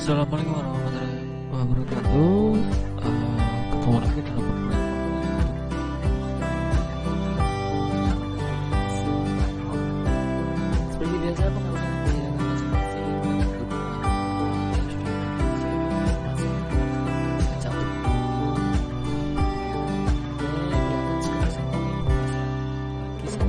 Assalamualaikum warahmatullahi wabarakatuh. Ketemu lagi dalam perkuliahan seperti biasa pengalaman saya masing-masing cantum dan sekarang sama lagi saya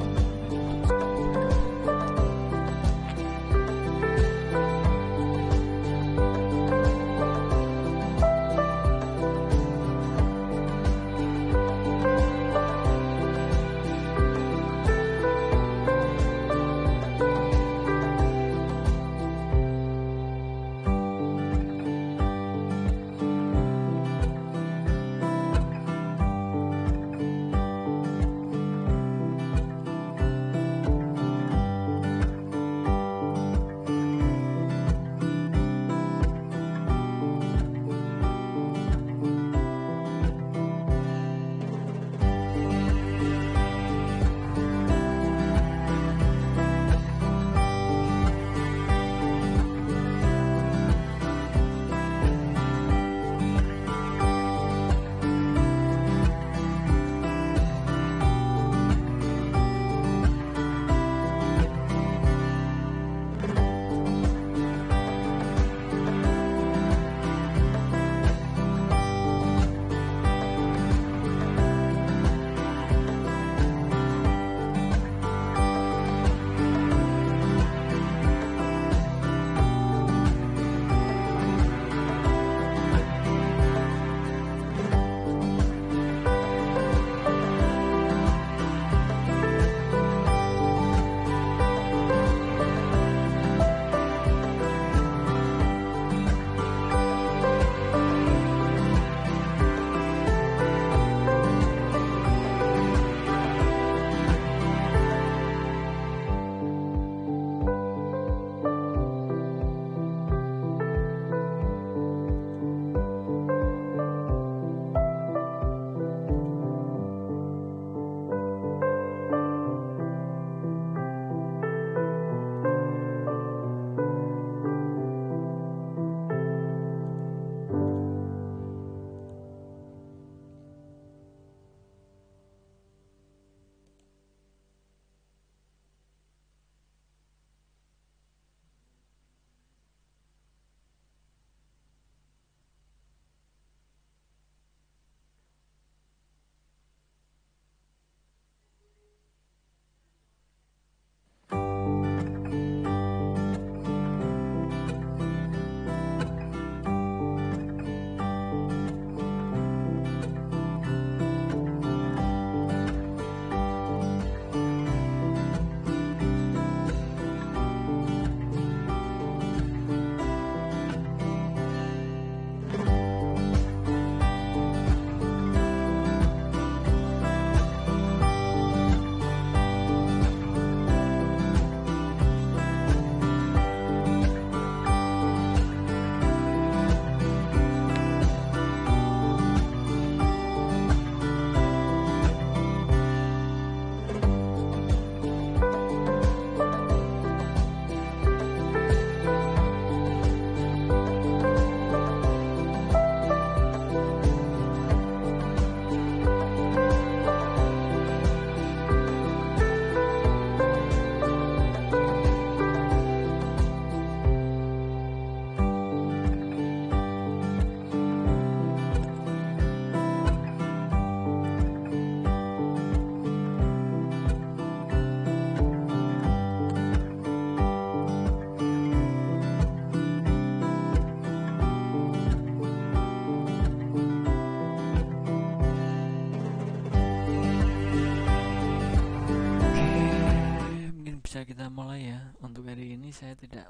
kita mulai ya. Untuk hari ini saya tidak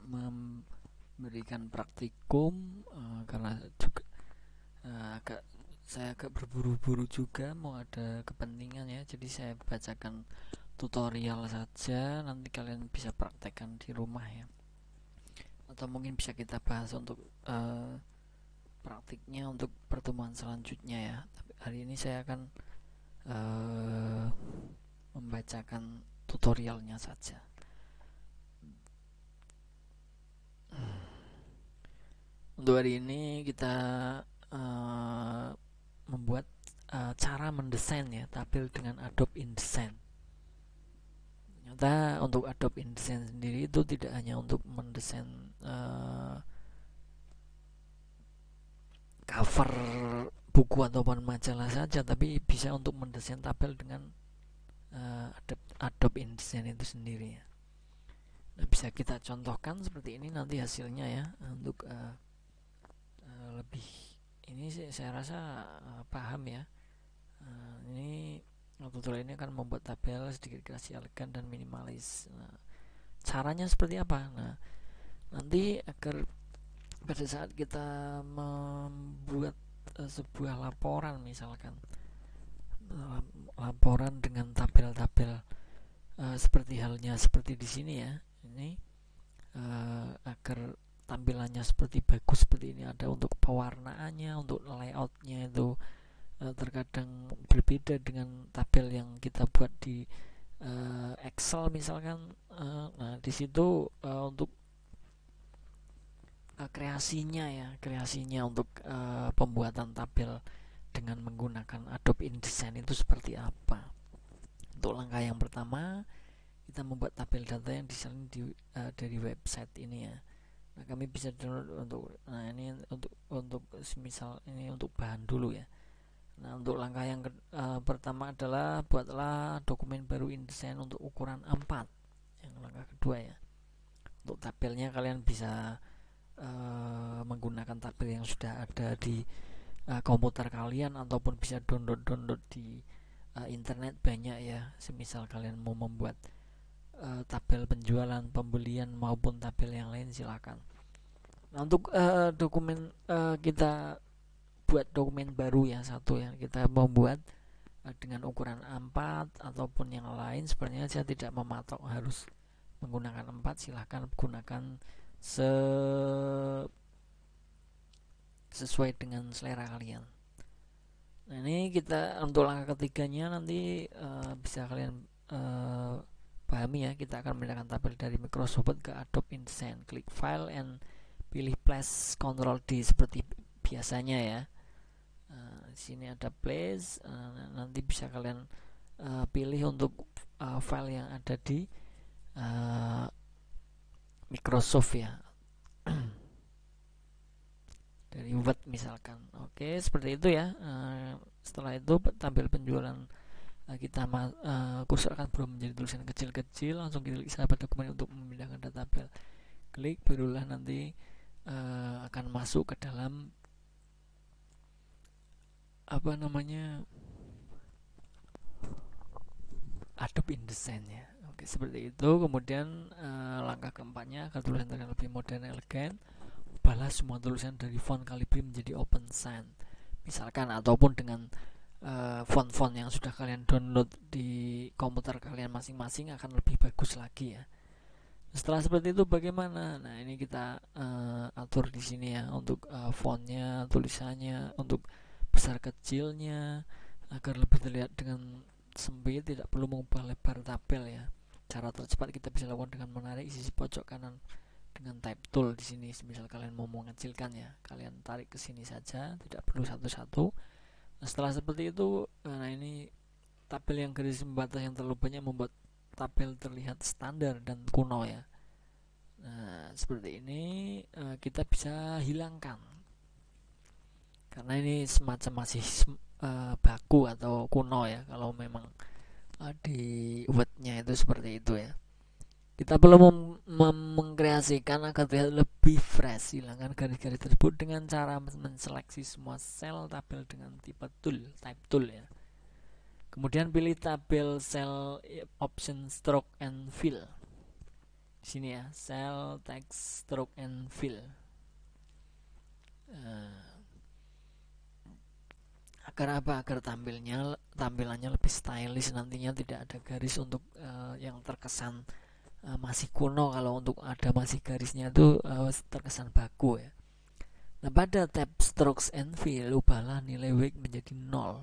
memberikan praktikum karena juga saya agak berburu-buru juga, mau ada kepentingan ya. Jadi saya bacakan tutorial saja, nanti kalian bisa praktekkan di rumah ya. Atau mungkin bisa kita bahas untuk praktiknya untuk pertemuan selanjutnya ya. Tapi hari ini saya akan membacakan tutorialnya saja. Untuk hari ini kita uh, membuat cara mendesain ya tabel dengan Adobe InDesign. Ternyata untuk Adobe InDesign sendiri itu tidak hanya untuk mendesain cover buku ataupun majalah saja, tapi bisa untuk mendesain tabel dengan Adobe InDesign itu sendiri ya. Nah, bisa kita contohkan seperti ini nanti hasilnya ya. Untuk lebih ini sih saya rasa paham ya. Ini tutorial ini akan membuat tabel sedikit kreasi, elegan dan minimalis. Nah, caranya seperti apa? Nah, nanti agar pada saat kita membuat sebuah laporan, misalkan laporan dengan tabel-tabel seperti halnya seperti di sini ya, ini agar tampilannya seperti bagus seperti ini, ada untuk pewarnaannya, untuk layoutnya itu terkadang berbeda dengan tabel yang kita buat di Excel misalkan. Nah di situ untuk kreasinya untuk pembuatan tabel dengan menggunakan Adobe InDesign itu seperti apa. Untuk langkah yang pertama, kita membuat tabel data yang disalin dari website ini ya. Nah, kami bisa download ini untuk misal ini untuk bahan dulu ya. Nah, untuk langkah yang pertama adalah buatlah dokumen baru InDesign untuk ukuran A4. Yang langkah kedua ya. Untuk tabelnya kalian bisa menggunakan tabel yang sudah ada di komputer kalian ataupun bisa download di internet banyak ya. Semisal kalian mau membuat tabel penjualan, pembelian maupun tabel yang lain silakan. Nah, untuk dokumen kita buat dokumen baru ya satu ya, kita membuat dengan ukuran A4 ataupun yang lain. Sebenarnya saya tidak mematok harus menggunakan 4, silahkan gunakan sesuai dengan selera kalian. Nah ini kita untuk langkah ketiganya nanti bisa kalian pahami ya. Kita akan memindahkan tabel dari Microsoft Word ke Adobe InDesign. Klik File and pilih Place, Ctrl D seperti biasanya ya. Di sini ada Place. Nanti bisa kalian pilih untuk file yang ada di Microsoft ya. Dari Word misalkan. Oke, seperti itu ya. Setelah itu tabel penjualan kita kursor akan berubah menjadi tulisan kecil-kecil. Langsung klik sahabat dokumen untuk memindahkan data tabel. Klik, barulah nanti akan masuk ke dalam Adobe InDesign ya. Oke, seperti itu. Kemudian langkah keempatnya agar tulisan terlihat lebih modern dan elegan, ubahlah semua tulisan dari font Calibri menjadi open sans misalkan, ataupun dengan font-font yang sudah kalian download di komputer kalian masing-masing akan lebih bagus lagi ya. Setelah seperti itu bagaimana? Nah ini kita atur di sini ya untuk fontnya, tulisannya, untuk besar kecilnya agar lebih terlihat dengan sempit, tidak perlu mengubah lebar tabel ya. Cara tercepat kita bisa lakukan dengan menarik sisi pojok kanan dengan type tool di sini. Misal kalian mau mengecilkan ya, kalian tarik ke sini saja, tidak perlu satu-satu. Nah, setelah seperti itu, nah ini tabel yang garis pembatas yang terlalu banyak membuat tabel terlihat standar dan kuno ya. Nah, seperti ini kita bisa hilangkan karena ini semacam masih baku atau kuno ya. Kalau memang di Word-nya itu seperti itu ya. Kita perlu mengkreasikan agar terlihat lebih fresh. Hilangkan garis-garis tersebut dengan cara menseleksi semua sel tabel dengan type tool ya. Kemudian pilih tabel sel option stroke and fill. Di sini ya, cell text stroke and fill. Agar apa? Agar tampilannya lebih stylish nantinya, tidak ada garis untuk yang terkesan masih kuno. Kalau untuk ada masih garisnya itu terkesan baku ya. Nah pada tab strokes and fill, ubahlah nilai weight menjadi 0.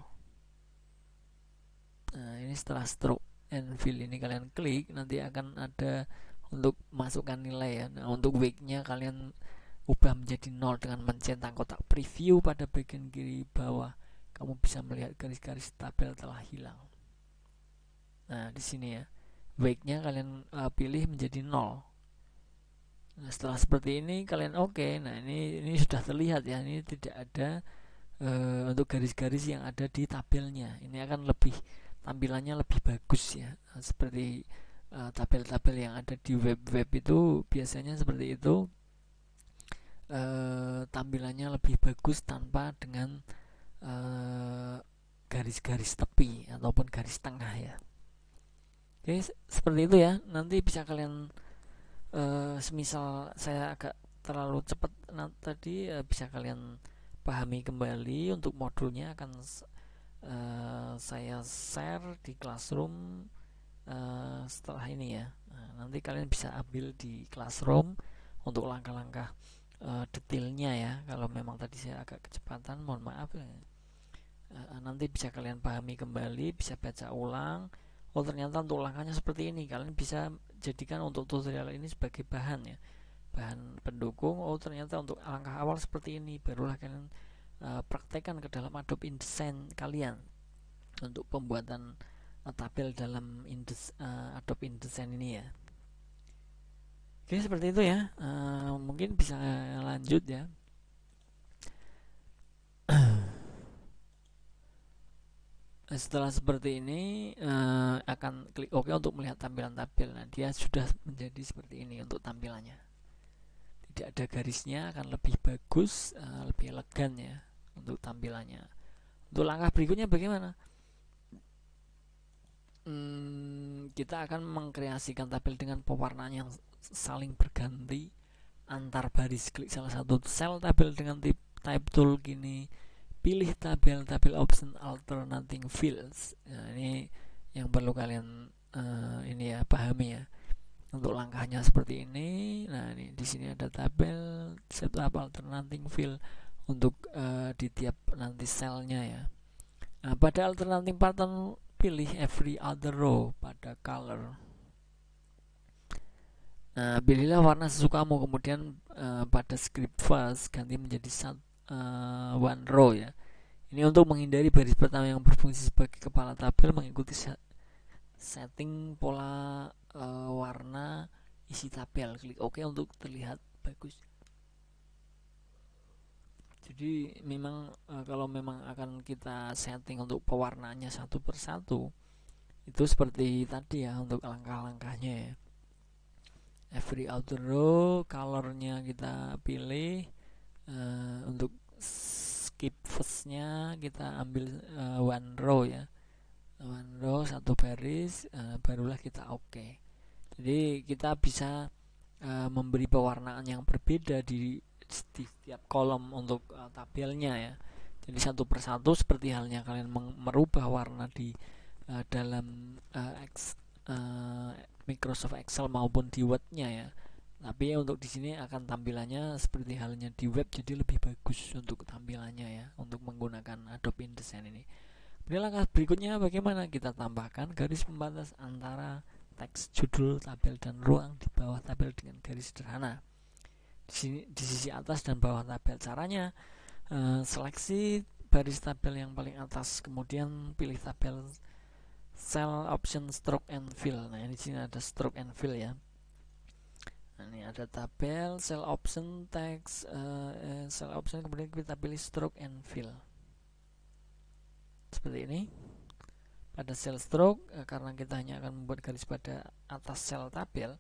Nah ini setelah stroke and fill ini kalian klik, nanti akan ada untuk masukkan nilai ya. Nah untuk weight-nya kalian ubah menjadi 0 dengan mencentang kotak preview pada bagian kiri bawah. Kamu bisa melihat garis-garis tabel telah hilang. Nah, di sini ya, wake-nya kalian pilih menjadi 0. Nah, setelah seperti ini kalian oke. Nah, ini sudah terlihat ya. Ini tidak ada untuk garis-garis yang ada di tabelnya. Ini akan lebih tampilannya lebih bagus ya. Seperti tabel-tabel yang ada di web-web itu biasanya seperti itu. Tampilannya lebih bagus tanpa dengan garis-garis tepi ataupun garis tengah ya. Oke, seperti itu ya. Nanti bisa kalian semisal saya agak terlalu cepat tadi, bisa kalian pahami kembali. Untuk modulnya akan saya share di Classroom setelah ini ya. Nanti kalian bisa ambil di Classroom untuk langkah-langkah detailnya ya. Kalau memang tadi saya agak kecepatan, mohon maaf ya. Nanti bisa kalian pahami kembali, bisa baca ulang. Oh, ternyata untuk langkahnya seperti ini. Kalian bisa jadikan untuk tutorial ini sebagai bahan ya, bahan pendukung. Oh, ternyata untuk langkah awal seperti ini, barulah kalian praktekkan ke dalam Adobe InDesign kalian untuk pembuatan tabel dalam Adobe InDesign ini ya. Oke, seperti itu ya. Mungkin bisa lanjut ya. Setelah seperti ini akan klik OK untuk melihat tampilan tabel. Nah, dia sudah menjadi seperti ini untuk tampilannya. Tidak ada garisnya, akan lebih bagus, lebih elegan ya untuk tampilannya. Untuk langkah berikutnya bagaimana? Kita akan mengkreasikan tabel dengan pewarnaan yang saling berganti antar baris. Klik salah satu sel tabel dengan type tool gini. Pilih tabel option alternating fields. Nah, ini yang perlu kalian ini ya, pahami ya. Untuk langkahnya seperti ini. Nah, ini di sini ada tabel setup alternating field untuk di tiap nanti selnya ya. Nah, pada alternating pattern pilih every other row pada color. Nah, pilihlah warna sesukamu, kemudian pada script first ganti menjadi one row ya. Ini untuk menghindari baris pertama yang berfungsi sebagai kepala tabel mengikuti setting pola warna isi tabel. Klik OK untuk terlihat bagus. Jadi memang kalau memang akan kita setting untuk pewarnaannya satu persatu, itu seperti tadi ya untuk langkah-langkahnya ya. Every outer row, colornya kita pilih. Untuk skip firstnya kita ambil one row ya, one row satu baris, barulah kita OK. Jadi kita bisa memberi pewarnaan yang berbeda di setiap kolom untuk tabelnya ya. Jadi satu persatu seperti halnya kalian merubah warna di dalam Microsoft Excel maupun di Word-nya ya. Tapi untuk di sini akan tampilannya seperti halnya di web, jadi lebih bagus untuk tampilannya ya, untuk menggunakan Adobe InDesign ini. Kemudian langkah berikutnya bagaimana? Kita tambahkan garis pembatas antara teks, judul, tabel, dan ruang di bawah tabel dengan garis sederhana. Di sisi atas dan bawah tabel. Caranya seleksi baris tabel yang paling atas, kemudian pilih tabel cell option stroke and fill. Nah, di sini ada stroke and fill ya. Nah, ini ada tabel, cell option, text, cell option, kemudian kita pilih stroke and fill. Seperti ini. Pada cell stroke, karena kita hanya akan membuat garis pada atas sel tabel,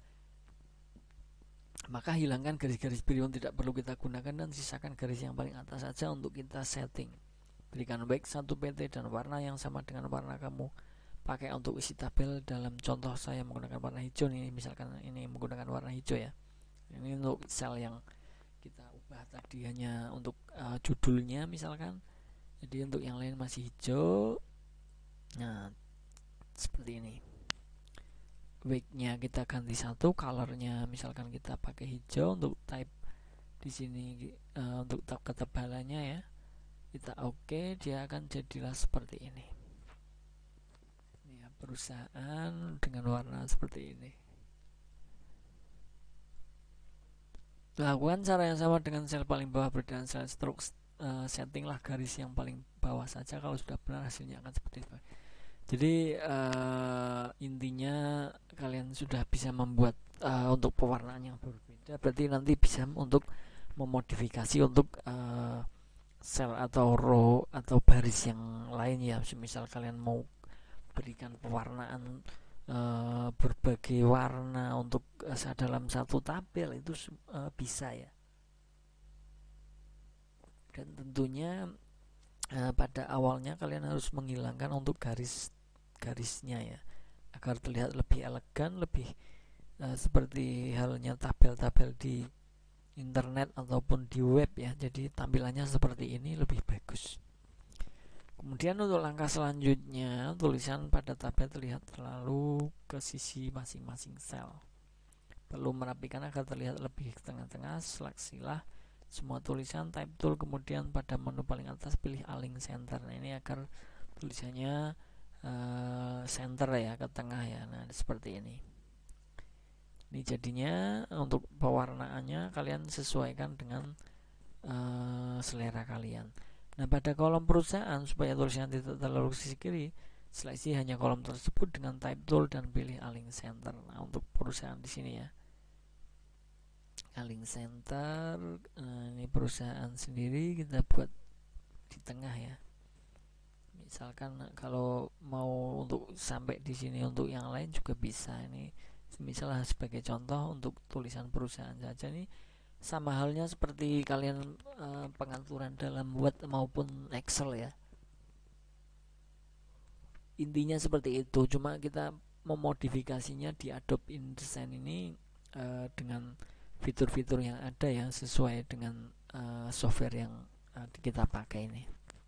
maka hilangkan garis-garis biru yang tidak perlu kita gunakan dan sisakan garis yang paling atas saja untuk kita setting. Berikan baik satu PT dan warna yang sama dengan warna kamu pakai untuk isi tabel. Dalam contoh saya menggunakan warna hijau nih, misalkan ini menggunakan warna hijau ya. Ini untuk sel yang kita ubah tadi hanya untuk judulnya misalkan. Jadi untuk yang lain masih hijau. Nah, seperti ini. Weight-nya kita ganti satu, colornya misalkan kita pakai hijau. Untuk type di sini untuk ketebalannya ya, kita OK, dia akan jadilah seperti ini. Ini ya, perusahaan dengan warna seperti ini. Lakukan cara yang sama dengan sel paling bawah berdasarkan sel stroke. Settinglah garis yang paling bawah saja. Kalau sudah benar hasilnya akan seperti itu. Jadi intinya kalian sudah bisa membuat untuk pewarnaan yang berbeda. Berarti nanti bisa untuk memodifikasi untuk sel atau row atau baris yang lain ya. Misal kalian mau berikan pewarnaan berbagai warna untuk dalam satu tabel itu bisa ya. Dan tentunya pada awalnya kalian harus menghilangkan untuk garis-garisnya ya, agar terlihat lebih elegan, lebih seperti halnya tabel-tabel di internet ataupun di web ya. Jadi tampilannya seperti ini lebih bagus. Kemudian untuk langkah selanjutnya, tulisan pada tabel terlihat terlalu ke sisi masing-masing sel. Perlu merapikan agar terlihat lebih ke tengah-tengah. Seleksilah semua tulisan, type tool, kemudian pada menu paling atas pilih align center. Nah, ini agar tulisannya center ya, ke tengah ya. Nah, seperti ini. Ini jadinya untuk pewarnaannya kalian sesuaikan dengan selera kalian. Nah, pada kolom perusahaan supaya tulisannya tidak terlalu ke sisi kiri, seleksi hanya kolom tersebut dengan type tool dan pilih align center. Nah, untuk perusahaan di sini ya, align center. Nah, ini perusahaan sendiri kita buat di tengah ya. Misalkan kalau mau untuk sampai di sini untuk yang lain juga bisa. Ini misalnya sebagai contoh untuk tulisan perusahaan saja, ini sama halnya seperti kalian pengaturan dalam Word maupun Excel ya. Intinya seperti itu, cuma kita memodifikasinya di Adobe InDesign ini dengan fitur-fitur yang ada yang sesuai dengan software yang kita pakai ini.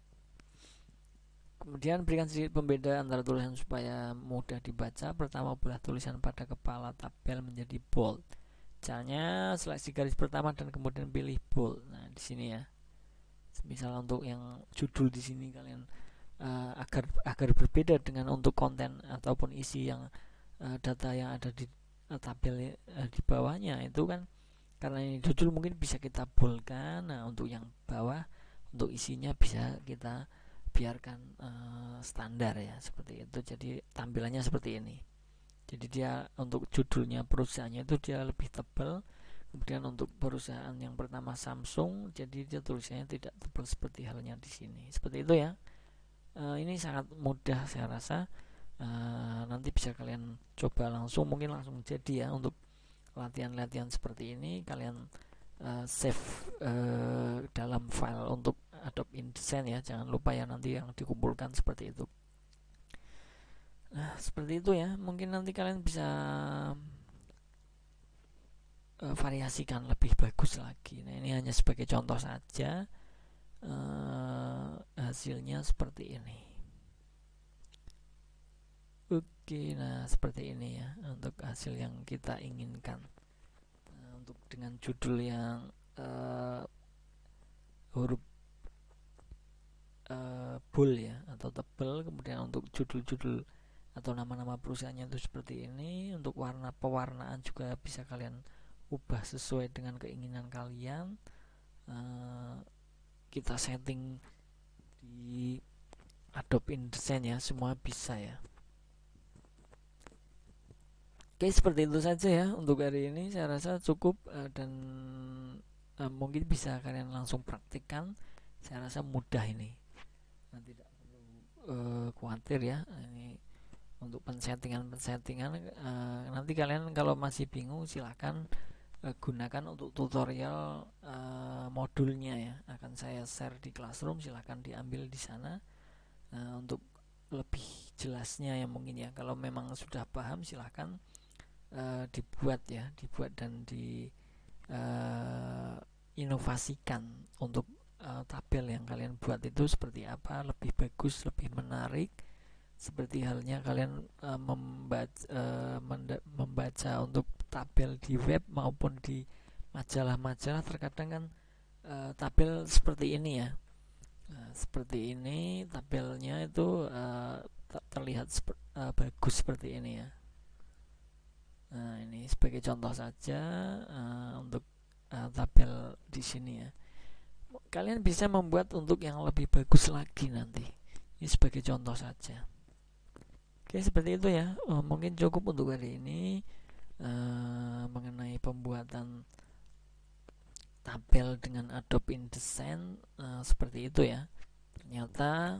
Kemudian berikan sedikit pembeda antara tulisan supaya mudah dibaca. Pertama, belah tulisan pada kepala tabel menjadi bold. Caranya seleksi garis pertama dan kemudian pilih bold. Nah, di sini ya. Misal untuk yang judul di sini kalian agar berbeda dengan untuk konten ataupun isi yang data yang ada di tabel di bawahnya itu kan, karena ini judul mungkin bisa kita boldkan. Nah, untuk yang bawah untuk isinya bisa kita biarkan standar ya, seperti itu. Jadi tampilannya seperti ini. Jadi dia untuk judulnya perusahaannya itu dia lebih tebal. Kemudian untuk perusahaan yang pertama Samsung, jadi dia tulisannya tidak tebal seperti halnya di sini. Seperti itu ya. Ini sangat mudah saya rasa. Nanti bisa kalian coba langsung, mungkin langsung jadi ya. Untuk latihan-latihan seperti ini kalian save dalam file untuk Adobe InDesign ya. Jangan lupa ya, nanti yang dikumpulkan seperti itu. Nah, seperti itu ya. Mungkin nanti kalian bisa variasikan lebih bagus lagi. Nah, ini hanya sebagai contoh saja. Hasilnya seperti ini. Oke, nah seperti ini ya untuk hasil yang kita inginkan. Untuk dengan judul yang huruf bold ya atau tebal. Kemudian untuk judul-judul atau nama-nama perusahaannya itu seperti ini. Untuk warna pewarnaan juga bisa kalian ubah sesuai dengan keinginan kalian. Kita setting di Adobe InDesign ya, semua bisa ya. Oke, seperti itu saja ya untuk hari ini. Saya rasa cukup dan mungkin bisa kalian langsung praktikkan. Saya rasa mudah ini. Tidak perlu khawatir ya. Ini untuk pensettingan. Nanti kalian kalau masih bingung silahkan gunakan untuk tutorial modulnya ya. Akan saya share di Classroom, silahkan diambil di sana untuk lebih jelasnya ya mungkin ya. Kalau memang sudah paham silahkan dibuat dan inovasikan untuk tabel yang kalian buat itu seperti apa, lebih bagus, lebih menarik. Seperti halnya kalian membaca untuk tabel di web maupun di majalah-majalah, terkadang kan tabel seperti ini ya. Seperti ini tabelnya itu terlihat bagus seperti ini ya. Nah, ini sebagai contoh saja untuk tabel di sini ya. Kalian bisa membuat untuk yang lebih bagus lagi nanti. Ini sebagai contoh saja. Oke, seperti itu ya. Mungkin cukup untuk hari ini mengenai pembuatan tabel dengan Adobe InDesign, seperti itu ya. Ternyata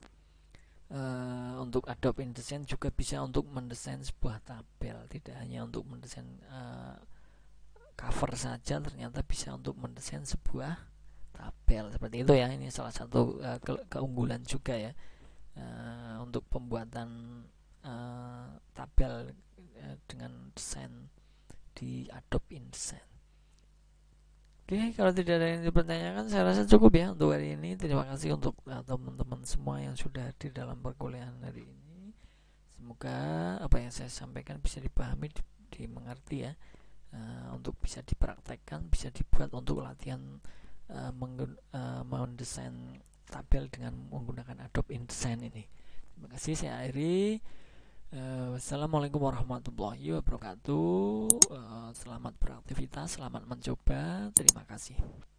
untuk Adobe InDesign juga bisa untuk mendesain sebuah tabel, tidak hanya untuk mendesain cover saja, ternyata bisa untuk mendesain sebuah tabel seperti itu ya. Ini salah satu keunggulan juga ya untuk pembuatan tabel dengan desain di Adobe InDesign. Oke, kalau tidak ada yang dipertanyakan, saya rasa cukup ya untuk hari ini. Terima kasih untuk teman-teman semua yang sudah hadir dalam perkuliahan hari ini. Semoga apa yang saya sampaikan bisa dipahami, dimengerti ya, untuk bisa dipraktekkan, bisa dibuat untuk latihan mendesain tabel dengan menggunakan Adobe InDesign ini. Terima kasih, saya akhiri. Wassalamualaikum warahmatullahi wabarakatuh. Selamat beraktivitas, selamat mencoba. Terima kasih.